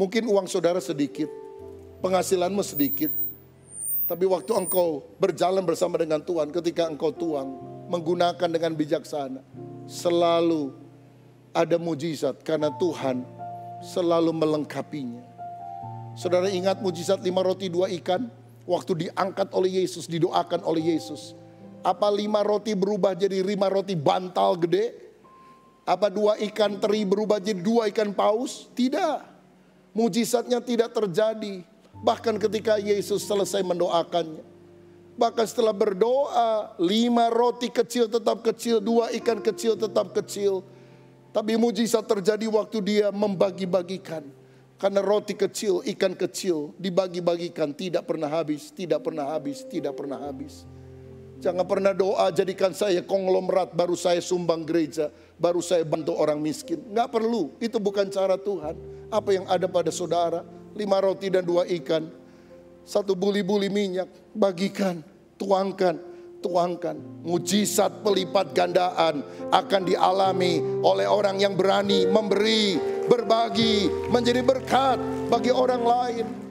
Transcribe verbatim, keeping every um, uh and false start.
Mungkin uang saudara sedikit, penghasilanmu sedikit. Tapi waktu engkau berjalan bersama dengan Tuhan, ketika engkau tuang, menggunakan dengan bijaksana, selalu ada mujizat karena Tuhan selalu melengkapinya. Saudara ingat mujizat lima roti dua ikan? Waktu diangkat oleh Yesus, didoakan oleh Yesus. Apa lima roti berubah jadi lima roti bantal gede? Apa dua ikan teri berubah jadi dua ikan paus? Tidak. Mujizatnya tidak terjadi. Bahkan ketika Yesus selesai mendoakannya. Bahkan setelah berdoa, lima roti kecil tetap kecil, dua ikan kecil tetap kecil. Tapi mujizat terjadi waktu dia membagi-bagikan. Karena roti kecil, ikan kecil dibagi-bagikan, tidak pernah habis, tidak pernah habis, tidak pernah habis. Jangan pernah doa jadikan saya konglomerat, baru saya sumbang gereja, baru saya bantu orang miskin. Nggak perlu, itu bukan cara Tuhan. Apa yang ada pada saudara, lima roti dan dua ikan, satu buli-buli minyak, bagikan, tuangkan, tuangkan. Mujizat pelipat gandaan akan dialami oleh orang yang berani memberi, berbagi, menjadi berkat bagi orang lain.